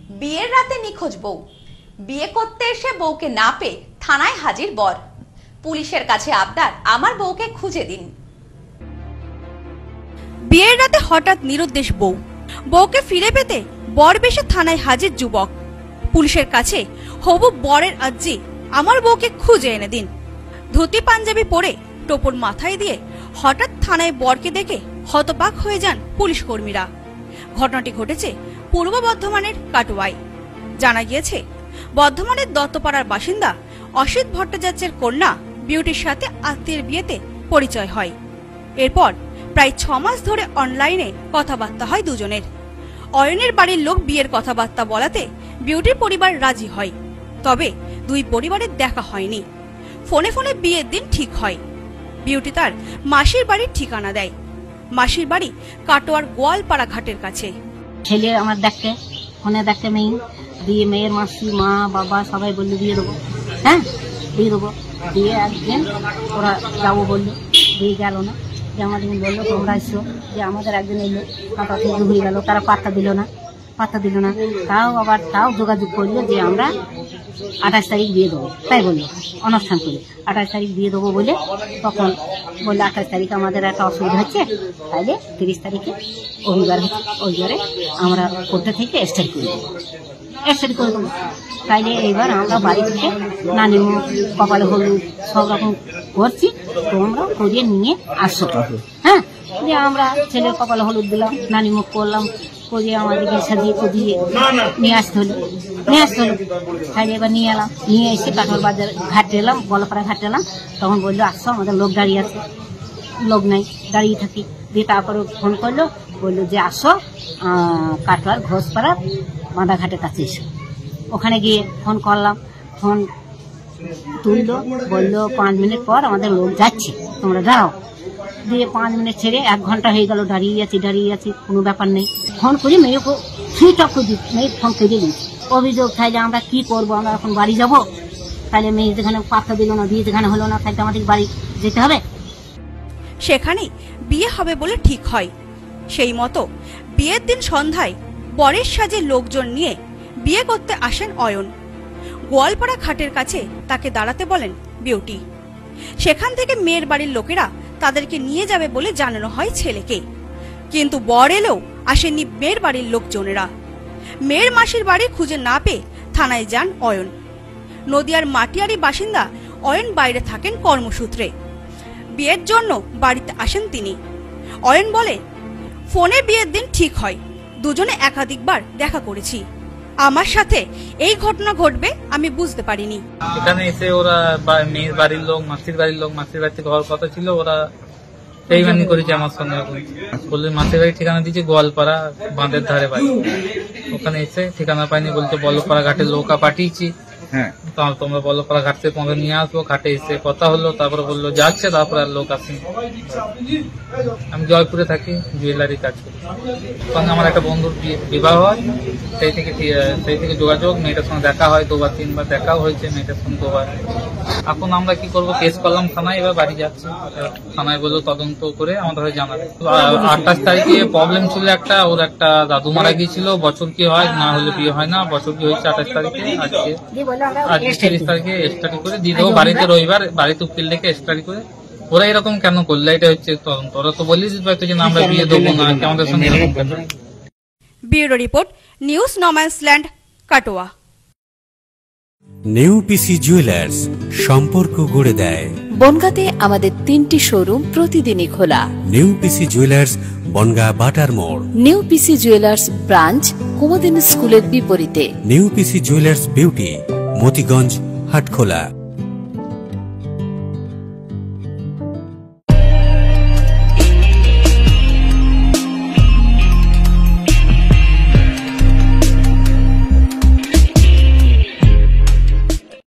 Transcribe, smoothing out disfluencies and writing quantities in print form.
বিয়ের রাতে নিখোঁজ বউ, বিয়ে করতে এসে বউকে না পেয়ে থানায় হাজির বর। পুলিশের কাছে আবদার, আমার বউকে খুঁজে দিন। বিয়ের রাতে হঠাৎ নিরুদ্দেশ বউ, বউকে ফিরে পেতে বর বেশে থানায় হাজির যুবক। পুলিশের কাছে হবু বরের আর্জি, আমার বউকে খুঁজে এনে দিন। ধুতি পাঞ্জাবি পরে টোপর মাথায় দিয়ে হঠাৎ থানায় বরকে দেখে হতবাক হয়ে যান পুলিশ কর্মীরা। ঘটনাটি ঘটেছে পূর্ব বর্ধমানের কাটোয়ায়। জানা গিয়েছে, বর্ধমানের দত্তপাড়ার বাসিন্দা অসিত ভট্টাচার্যের কন্যা বিউটির সাথে আত্মীয়ের বিয়েতে পরিচয় হয়। এরপর প্রায় 6 মাস ধরে অনলাইনে কথাবার্তা হয় দুজনের। অয়নের বাড়ির লোক বিয়ের কথাবার্তা বলাতে বিউটির পরিবার রাজি হয়। তবে দুই পরিবারের দেখা হয়নি। ফোনে ফোনে বিয়ের দিন ঠিক হয়। বিউটি তার মাসির বাড়ির ঠিকানা দেয়। মাসির বাড়ি কাটোয়ার গোয়ালপাড়া ঘাটের কাছে। ছেলে আমার দেখতে ফোনে দেখতে দিয়ে মেয়ের মাসি মা বাবা সবাই বললো বিয়ে দেবো, হ্যাঁ বিয়ে দেবো। দিয়ে একদিন ওরা যাবো বললো, দিয়ে গেল না। যে আমাদের বললো তোমরা এসো, যে আমাদের একদিন এলো, কাটা থেকে হয়ে গেল, তারা পাত্তা দিল না। তাও যোগাযোগ করলো যে আমরা 28 তারিখ বিয়ে দেবো, তাই বললো অনুষ্ঠান করে 28 তারিখ বিয়ে দেবো বলে। তখন বললো 28 তারিখে আমাদের একটা অসুবিধা হচ্ছে, তাইলে 30 তারিখে রবিবার হচ্ছে, রবিবারে আমরা কোর্টে থেকে স্টার্ট করে দেবো। তাইলে এইবার আমরা বাড়ি থেকে নানিমুখ কপালে হলুদ সব রকম করছি, তোমরা করিয়ে নিয়ে আসো। হ্যাঁ, দিয়ে আমরা ছেলের কপালে হলুদ দিলাম, নানিমুখ করলাম, করিয়ে আমাদেরকে সাজিয়ে কুদিয়ে নিয়ে আসতে হলো। তাই এবার নিয়ে এলাম, নিয়ে এসে কাঠোর বাজার ঘাটে এলাম, বলপাড়া ঘাটে এলাম। তখন বললো আসো, আমাদের লোক দাঁড়িয়ে আছে। লোক নাই, দাঁড়িয়ে থাকি। দিয়ে তারপরে ফোন করলো, বললো যে আসো কাটোয়ার ঘোষপাড়া বাঁধাঘাটের কাছে এসো। ওখানে গিয়ে ফোন করলাম, ফোন তুললো, বললো 5 মিনিট পর আমাদের লোক যাচ্ছে, তোমরা দাঁড়াও। দিয়ে 5 মিনিট ছেড়ে 1 ঘন্টা হয়ে গেল, দাঁড়িয়ে আছি, কোনো ব্যাপার নেই। ফোন করি মেয়েকে সুইচ অফ করে দিচ্ছি, মেয়ে ফোন কেটে দিচ্ছি। অভিযোগ তাইলে আমরা কি করবো, আমরা এখন বাড়ি যাবো। তাহলে মেয়ে যেখানে পাত্তা দিল না, বিয়ে যেখানে হলো না, তাইলে আমাদের বাড়ি যেতে হবে। সেখানেই বিয়ে হবে বলে ঠিক হয়। সেই মতো বিয়ের দিন সন্ধ্যায় বরের সাজে লোকজন নিয়ে বিয়ে করতে আসেন অয়ন। গোয়ালপাড়া ঘাটের কাছে তাকে দাঁড়াতে বলেন বিউটি। সেখান থেকে মেয়ের বাড়ির লোকেরা তাদেরকে নিয়ে যাবে বলে জানানো হয় ছেলেকে। কিন্তু বর এলেও আসেননি মেয়ের বাড়ির লোকজনেরা। মেয়ের মাসির বাড়ি খুঁজে না পেয়ে থানায় যান অয়ন। নদিয়ার মাটিয়ারি বাসিন্দা অয়ন বাইরে থাকেন কর্মসূত্রে। বিয়ের জন্য বাড়িতে আসেন তিনি। অয়ন বলে, ফোনে বিয়ের দিন ঠিক হয়, দুজনে একাধিকবার দেখা করেছি। আমার সাথে এই ঘটনা ঘটবে আমি বুঝতে পারিনি। এখানে এসে ওরা মেয়ের বাড়ির লোক, মাসির বাড়ির লোক, মাসির বাড়িতে ঘর কথা ছিল, ওরা বেইমানি করেছে আমার সঙ্গে। বললে মাসির বাড়ির ঠিকানা দিয়েছে গোয়ালপাড়া বাঁধের ধারে বাড়ি। ওখানে এসে ঠিকানা পাইনি, বলতে বলপাড়া ঘাটে নৌকা পাঠিয়েছি, তোমরা বলপাড়া ঘাট থেকে তোমাকে নিয়ে আসবো। ঘাটে এসে কথা হলো, তারপরে বললো যাচ্ছে, তারপরে আর লোক আসেনি। আমি জয়পুরে থাকি, জুয়েলারি কাজ করি। সঙ্গে আমার একটা বন্ধুর বিবাহ হয়, সেই থেকে যোগাযোগ। মেয়েটার সঙ্গে দেখা হয় 2 বা 3 বার দেখাও হয়েছে মেয়েটার সঙ্গে 2 বার। এখন আমরা কি করবো, কেস করলাম থানায়, এবার বাড়ি যাচ্ছি। থানায় বললো তদন্ত করে আমাদের হয়ে জানাবে। 28 তারিখে প্রবলেম ছিল একটা, ওর একটা দাদু মারা গিয়েছিল। বছর কি হয় না হলে বিয়ে হয় না, বছর কি হয়েছে 28 তারিখে। আজকে 30 তারিখে স্টাডি করে দিয়ে দেবো বাড়িতে, রবিবার বাড়িতে উকিল ডেকে স্টাডি করে। ওরা এরকম কেন করলো, এটা হচ্ছে তদন্ত। ওরা তো বলিস যে আমরা বিয়ে দেবো না, আমাদের সঙ্গে এরকম কেন। Bureau report, news no man's land, Katwa. New PC jewellers, সম্পর্ক গড়ে দেয়। বনগাঁতে আমাদের 3টি শোরুম প্রতিদিনই খোলা। New PC jewellers, Bongaon Bata মোড়। নিউ পিসি জুয়েলার্স ব্রাঞ্চ, কুমদিন স্কুলের বিপরীতে। New PC jewellers beauty, Motiganj, Hatkhola.